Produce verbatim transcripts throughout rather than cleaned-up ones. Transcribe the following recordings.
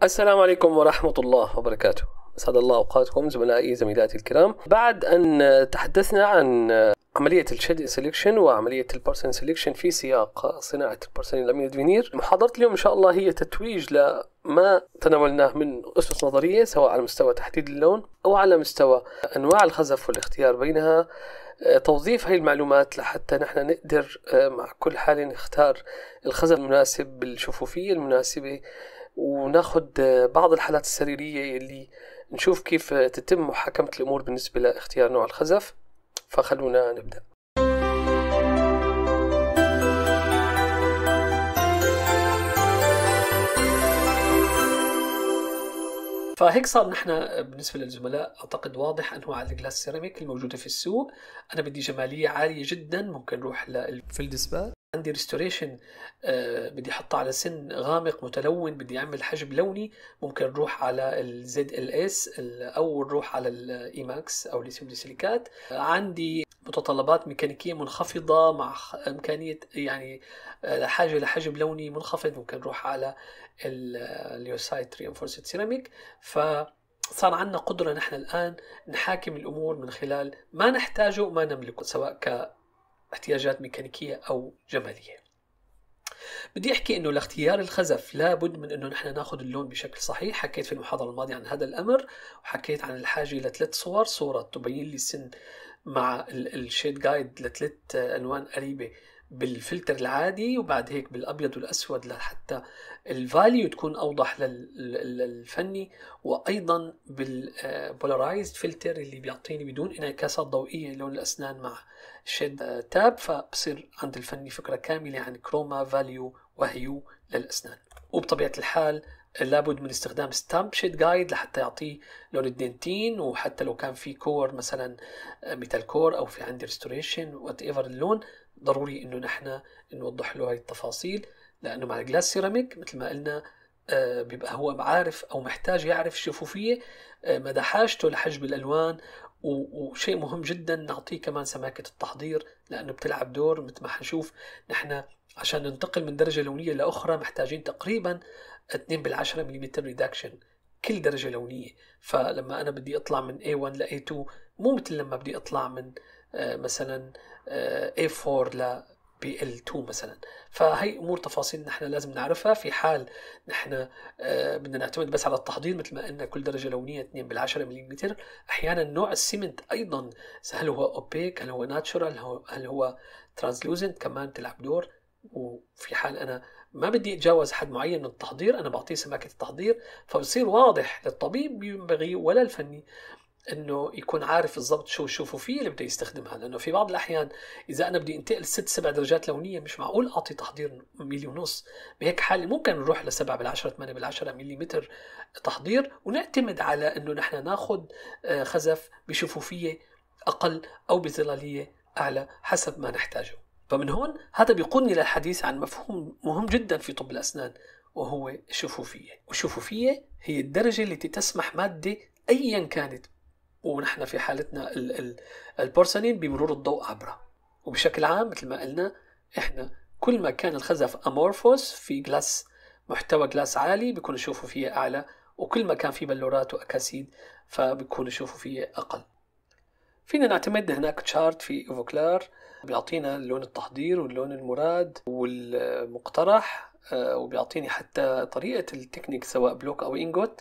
السلام عليكم ورحمة الله وبركاته. أسعد الله أوقاتكم زملائي زميلاتي الكرام. بعد أن تحدثنا عن عملية الشيد سيلكشن وعملية البرسون سيلكشن في سياق صناعة البرسون لامينيت فينير، محاضرة اليوم إن شاء الله هي تتويج لما تناولناه من أسس نظرية، سواء على مستوى تحديد اللون أو على مستوى أنواع الخزف والاختيار بينها، توظيف هاي المعلومات لحتى نحن نقدر مع كل حالة نختار الخزف المناسب بالشفوفية المناسبة، وناخد بعض الحالات السريرية اللي نشوف كيف تتم محاكمة الأمور بالنسبة لاختيار نوع الخزف. فخلونا نبدأ. فهيك صار نحن بالنسبة للزملاء أعتقد واضح أنواع الجلاس سيراميك الموجودة في السوق. أنا بدي جمالية عالية جدا، ممكن نروح للفيلد سبات. عندي ريستوريشن آه بدي احطه على سن غامق متلون، بدي اعمل حجب لوني، ممكن نروح على الزد ال اس او نروح على الاي ماكس او الليثيوم سيليكات. آه عندي متطلبات ميكانيكيه منخفضه مع امكانيه يعني آه حاجه لحجب لوني منخفض، ممكن نروح على اليوسايت رينفورسد سيراميك. فصار عندنا قدره نحن الان نحاكم الامور من خلال ما نحتاجه وما نملكه، سواء ك احتياجات ميكانيكية أو جمالية. بدي أحكي أنه لاختيار الخزف لابد من أنه نحن ناخذ اللون بشكل صحيح. حكيت في المحاضرة الماضية عن هذا الأمر، وحكيت عن الحاجة لثلاث صور: صورة تبين لي السن مع الشيد جايد لثلاث ألوان قريبة بالفلتر العادي، وبعد هيك بالأبيض والأسود لحتى الفاليو تكون أوضح للفني، وأيضا بالبولارايزد فلتر اللي بيعطيني بدون انعكاسات ضوئية لون الأسنان مع الشيد تاب، فبصير عند الفني فكرة كاملة عن كروما فاليو وهيو للأسنان. وبطبيعة الحال لابد من استخدام ستامب شيد جايد لحتى يعطيه لون الدنتين، وحتى لو كان في كور مثلا ميتال كور او في عندي ريستوريشن وات ايفر اللون، ضروري انه نحن نوضح له هاي التفاصيل، لانه مع الجلاس سيراميك مثل ما قلنا بيبقى هو عارف او محتاج يعرف الشفوفية مدى حاجته لحجب الالوان. وشيء مهم جدا نعطيه كمان سماكة التحضير، لانه بتلعب دور. مثل ما حنشوف نحن عشان ننتقل من درجة لونية لأخرى محتاجين تقريبا اثنين بالعشرة مليمتر ريدكشن كل درجة لونية. فلما أنا بدي أطلع من إيه ون ل إيه تو مو مثل لما بدي أطلع من آه مثلا آه إيه فور ل بي إل تو مثلا. فهي أمور تفاصيل نحن لازم نعرفها في حال نحن آه بدنا نعتمد بس على التحضير. مثل ما قلنا كل درجة لونية اثنين بالعشرة مليمتر. أحيانا نوع السيمنت أيضا، هل هو أوبيك، هل هو ناتشورال، هل هو ترانسلوزنت، كمان تلعب دور. وفي حال أنا ما بدي أتجاوز حد معين من التحضير أنا بعطيه سماكة التحضير، فبصير واضح للطبيب ينبغي ولا الفني انه يكون عارف بالضبط شو الشفوفيه اللي بده يستخدمها. لانه في بعض الاحيان اذا انا بدي انتقل ست سبع درجات لونيه مش معقول اعطي تحضير ميلي ونص. بهيك حال ممكن نروح لسبعة بالعشرة ثمانية بالعشرة مليمتر تحضير، ونعتمد على انه نحن ناخذ خزف بشفوفية اقل او بظلاليه اعلى حسب ما نحتاجه. فمن هون هذا بيقودني للحديث عن مفهوم مهم جدا في طب الاسنان، وهو الشفوفيه. والشفوفيه هي الدرجه التي تسمح ماده ايا كانت، ونحن في حالتنا البورسلين بمرور الضوء عبره. وبشكل عام مثل ما قلنا احنا كل ما كان الخزف امورفوس في جلاس محتوى جلاس عالي بيكون الشفوفيه اعلى، وكل ما كان في بلورات واكاسيد فبيكون الشفوفيه اقل. فينا نعتمد هناك تشارت في ايفوكلار بيعطينا اللون التحضير واللون المراد والمقترح، وبيعطيني حتى طريقه التكنيك سواء بلوك او انجوت،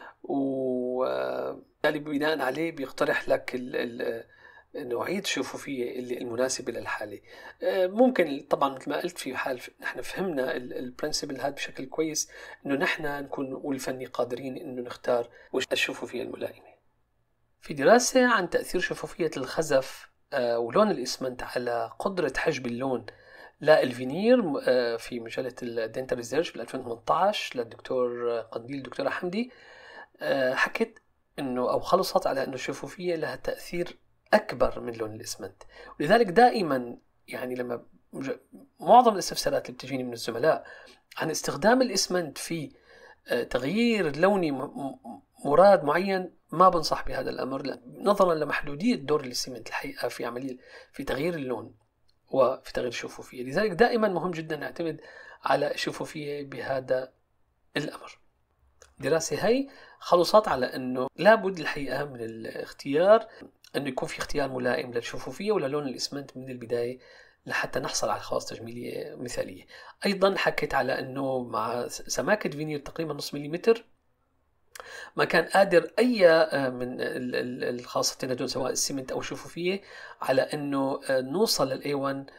وبالتالي بناء عليه بيقترح لك نوعية الشفوفية اللي المناسبة للحالة. ممكن طبعا مثل ما قلت في حال نحن فهمنا البرنسبل هذا بشكل كويس انه نحن نكون والفني قادرين انه نختار وش الشفوفية الملائمة. في دراسة عن تأثير شفوفية الخزف ولون الإسمنت على قدرة حجب اللون للفينير في مجلة الدنتال ريسيرش بال ألفين وثمانية عشر للدكتور قنديل الدكتورة حمدي، حكت انه او خلصت على انه الشفوفيه لها تاثير اكبر من لون الاسمنت. ولذلك دائما يعني لما معظم الاستفسارات اللي بتجيني من الزملاء عن استخدام الاسمنت في تغيير لوني مراد معين، ما بنصح بهذا الامر نظرا لمحدوديه دور الاسمنت الحقيقه في عمليه في تغيير اللون وفي تغيير الشفوفيه. لذلك دائما مهم جدا نعتمد على الشفوفيه بهذا الامر. الدراسة هي خلصت على أنه لابد الحقيقة من الاختيار أنه يكون في اختيار ملائم للشفوفية وللون الإسمنت من البداية لحتى نحصل على خواص تجميلية مثالية. أيضا حكيت على أنه مع سماكة فينير تقريبا نص مليمتر ما كان قادر أي من الخاصتين هدول سواء السمنت أو الشفوفية على أنه نوصل للإي واحد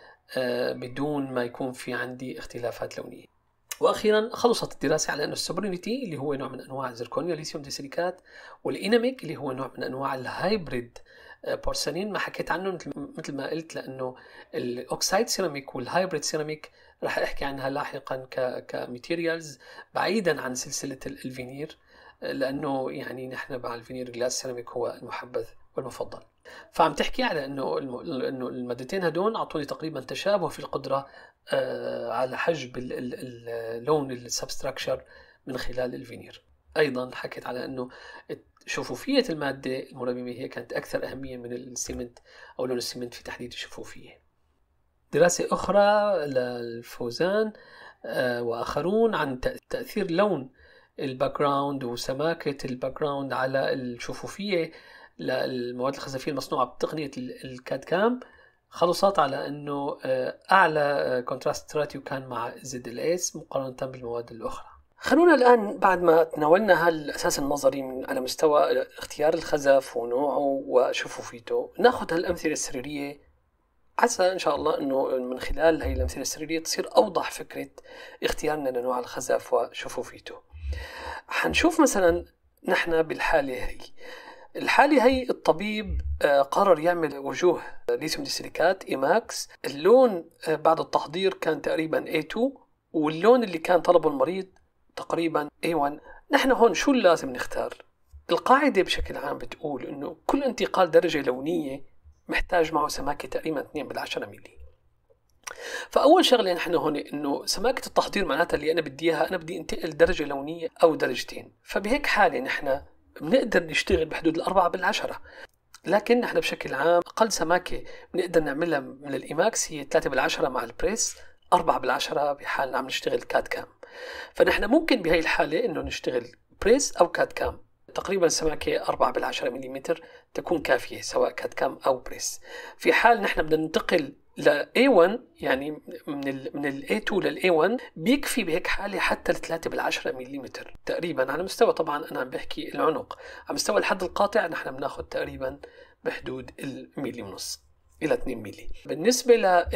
بدون ما يكون في عندي اختلافات لونية. واخيرا خلصت الدراسه على انه السوبرينيتي اللي هو نوع من انواع الزركونيا ليثيوم ديسيليكات، والإيناميك اللي هو نوع من انواع الهايبريد بورسلين ما حكيت عنه مثل مثل ما قلت، لانه الاوكسايد سيراميك والهايبريد سيراميك راح احكي عنها لاحقا ك كماتيريالز بعيدا عن سلسله الفينير، لانه يعني نحن مع الفينير جلاس سيراميك هو المحبذ والمفضل. فعم تحكي على انه انه المادتين هدول اعطوني تقريبا تشابه في القدره آه على حجب اللون السبستراكشر من خلال الفينير. ايضا حكيت على انه شفوفيه الماده المرممه هي كانت اكثر اهميه من السيمنت او لون السيمنت في تحديد الشفوفيه. دراسه اخرى للفوزان آه واخرون عن تاثير لون الباك جراوند وسماكه الباك جراوند على الشفوفيه للمواد الخزفية المصنوعة بتقنية الكاد كام، خلصت على أنه أعلى كونتراست راتيو كان مع زد ال اس مقارنة بالمواد الأخرى. خلونا الآن بعد ما تناولنا هالأساس النظري من على مستوى اختيار الخزف ونوعه وشفوفيته، ناخذ هالأمثلة السريرية عسى إن شاء الله أنه من خلال هاي الأمثلة السريرية تصير أوضح فكرة اختيارنا لنوع الخزف وشفوفيته. حنشوف مثلا نحن بالحالة هي الحالة هي الطبيب قرر يعمل وجوه ليثيوم ديسيليكات إيماكس، اللون بعد التحضير كان تقريبا إيه تو واللون اللي كان طلبه المريض تقريبا إيه ون. نحن هون شو اللي لازم نختار؟ القاعدة بشكل عام بتقول إنه كل انتقال درجة لونية محتاج معه سماكة تقريبا اثنين بالعشرة ملي. فأول شغلة نحن هون إنه سماكة التحضير معناتها اللي أنا بدي إياها، أنا بدي انتقل درجة لونية أو درجتين، فبهيك حالة نحن بنقدر نشتغل بحدود الأربعة بالعشرة. لكن نحن بشكل عام أقل سماكة بنقدر نعملها من الإيماكس هي ثلاثة بالعشرة مع البريس، أربعة بالعشرة بحال عم نشتغل كاد كام. فنحن ممكن بهاي الحالة إنه نشتغل بريس أو كاد كام، تقريبا سماكة أربعة بالعشرة مليمتر تكون كافية سواء كاد كام أو بريس. في حال نحن بدنا ننتقل ل إيه ون يعني من ال من ال إيه تو لل إيه ون بيكفي بهيك حالة حتى ل ثلاثة بالعشرة مليمتر تقريبا على مستوى، طبعا أنا عم بحكي العنق، على مستوى الحد القاطع نحن بناخذ تقريبا بحدود الميلي ونص إلى اثنين ميلي. بالنسبة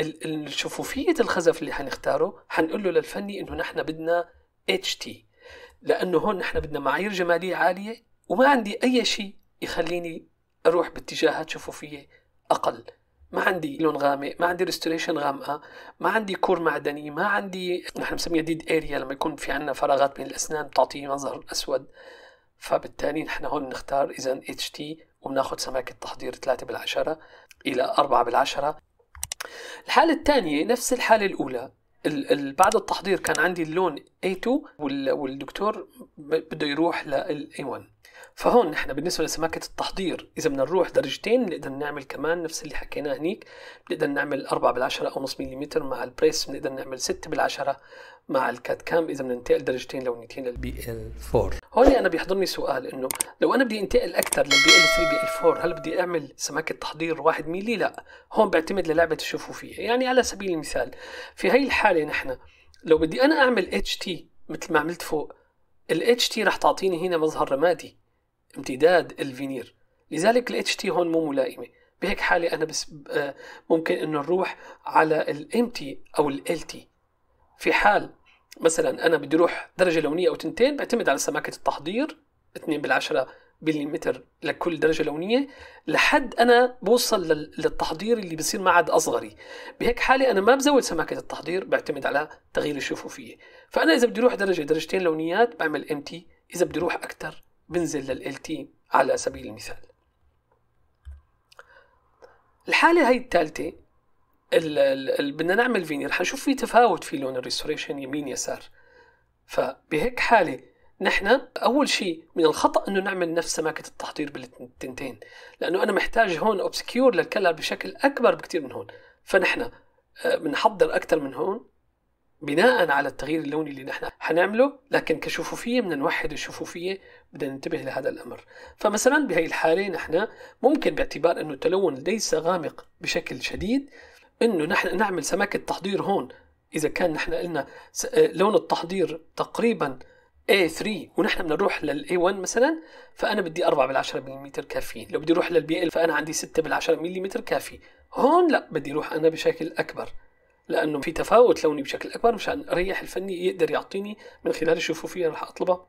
لشفوفية الخزف اللي حنختاره حنقول له للفني إنه نحن بدنا إتش تي، لأنه هون نحن بدنا معايير جمالية عالية وما عندي أي شيء يخليني أروح باتجاهات شفوفية أقل. ما عندي لون غامق، ما عندي ريستوريشن غامقة، ما عندي كور معدني، ما عندي نحن بنسميها ديد اريا لما يكون في عندنا فراغات بين الأسنان بتعطيه مظهر أسود. فبالتالي نحن هون نختار إذا اتش تي وبناخذ سماكة تحضير ثلاثة بالعشرة إلى أربعة بالعشرة. الحالة الثانية نفس الحالة الأولى، بعد التحضير كان عندي اللون إيه تو والدكتور بده يروح لل إيه ون. فهون نحن بالنسبة لسماكة التحضير إذا بدنا نروح درجتين بنقدر نعمل كمان نفس اللي حكيناه هنيك، بنقدر نعمل أربعة بالعشرة أو نص مليمتر مع البريس، بنقدر نعمل ستة بالعشرة مع الكاد كام إذا بدنا ننتقل درجتين لونيتين للبي إل فور. هون أنا بيحضرني سؤال إنه لو أنا بدي انتقل أكثر للبي إل ثري بي إل فور هل بدي أعمل سماكة تحضير واحد ميلي؟ لا، هون بعتمد للعبة الشفوفية. يعني على سبيل المثال في هاي الحالة نحن لو بدي أنا أعمل اتش تي مثل ما عملت فوق، ال اتش تي رح تعطيني هنا مظهر رمادي امتداد الفينير، لذلك ال اتش تي هون مو ملائمة. بهيك حالة أنا بس ممكن إنه نروح على ال إم تي أو ال إل تي. في حال مثلا أنا بدي أروح درجة لونية أو تنتين بعتمد على سماكة التحضير اثنين بالعشرة مليمتر لكل درجة لونية لحد أنا بوصل للتحضير اللي بصير معد أصغري. بهيك حالة أنا ما بزود سماكة التحضير، بعتمد على تغيير الشفوفية. فأنا إذا بدي أروح درجة درجتين لونيات بعمل إم تي، إذا بدي أروح أكتر بنزل لل إل تي على سبيل المثال. الحالة هاي الثالثة اللي بدنا نعمل فينير حنشوف في تفاوت في لون الريستوريشن يمين يسار. فبهيك حالة نحن أول شيء من الخطأ أنه نعمل نفس سماكة التحضير بالتنتين، لأنه أنا محتاج هون أوبسكيور للكلر بشكل أكبر بكتير من هون. فنحن بنحضر أكتر من هون بناء على التغيير اللوني اللي نحن حنعمله، لكن كشفوفية بدنا نوحد الشفوفية، بدنا ننتبه لهذا الأمر. فمثلا بهي الحالة نحن ممكن باعتبار أنه التلون ليس غامق بشكل شديد أنه نحن نعمل سماكة تحضير هون. إذا كان نحن قلنا لون التحضير تقريبا إيه ثري ونحن بدنا نروح لل إيه ون مثلا، فأنا بدي أربعة بالعشرة مليمتر كافيين. لو بدي أروح للبي إل فأنا عندي ستة بالعشرة مليمتر كافي. هون لا، بدي أروح أنا بشكل أكبر، لأنه في تفاوت لوني بشكل أكبر مشان أريح الفني يقدر يعطيني من خلال الشفوفية اللي رح أطلبها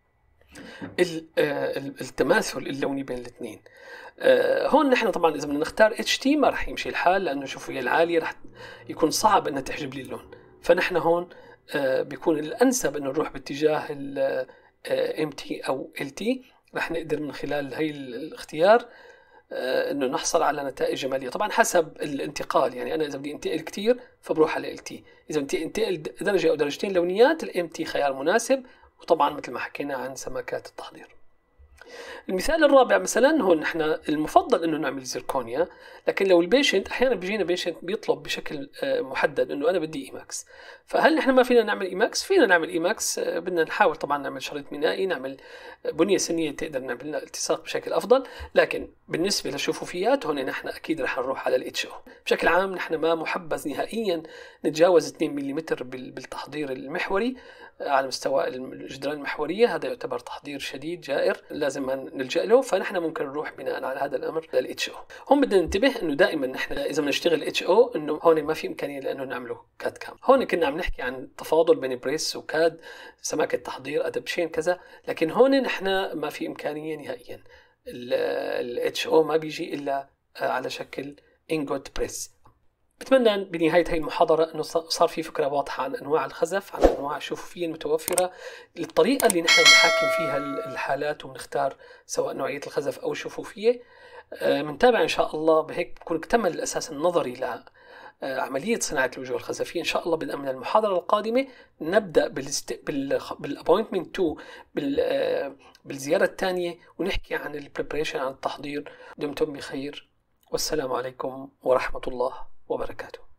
التماثل اللوني بين الاثنين. هون نحن طبعا إذا بدنا نختار إتش تي ما رح يمشي الحال، لأنه الشفوفية العالية رح يكون صعب أنها تحجب لي اللون. فنحن هون بيكون الأنسب أنه نروح باتجاه ال إم تي أو إل تي. رح نقدر من خلال هاي الاختيار انه نحصل على نتائج جماليه، طبعا حسب الانتقال. يعني انا اذا بدي انتقل كثير فبروح على ال تي، اذا بدي انتقل درجه او درجتين لونيات الام تي خيار مناسب. وطبعا مثل ما حكينا عن سماكات التحضير. المثال الرابع مثلا هون نحن المفضل انه نعمل زيركونيا، لكن لو البيشنت احيانا بيجينا بيشنت بيطلب بشكل محدد انه انا بدي ايماكس، فهل نحن ما فينا نعمل ايماكس؟ فينا نعمل ايماكس. بدنا نحاول طبعا نعمل شريط مينائي، نعمل بنيه سنيه تقدر نعمل لنا التصاق بشكل افضل. لكن بالنسبه للشفوفيات هون نحن اكيد رح نروح على الاتش او. بشكل عام نحن ما محبذ نهائيا نتجاوز اثنين ملم بالتحضير المحوري على مستوى الجدران المحوريه. هذا يعتبر تحضير شديد جائر لازم نلجأ له. فنحن ممكن نروح بناء على هذا الامر للاتش او. هون بدنا ننتبه انه دائما نحن اذا بنشتغل اتش او انه هون ما في امكانيه لانه نعمله كاد كام. هون كنا عم نحكي عن تفاضل بين بريس وكاد، سماكه تحضير ادبشين كذا، لكن هون نحن ما في امكانيه نهائيا. الاتش او ما بيجي الا على شكل انجوت بريس. بتمنى بنهاية هاي المحاضرة أنه صار في فكرة واضحة عن أنواع الخزف، عن أنواع الشفوفية المتوفرة، الطريقة اللي نحن نحاكم فيها الحالات ونختار سواء نوعية الخزف أو الشفوفية. منتابع إن شاء الله، بهيك بكون اكتمل الأساس النظري لعملية صناعة الوجوه الخزفية. إن شاء الله بدءا من المحاضرة القادمة نبدأ بالست... بال... بالابوينتمنت تو بال... بالزيارة الثانية، ونحكي عن البريبريشن، عن التحضير. دمتم بخير، والسلام عليكم ورحمة الله وبركاته.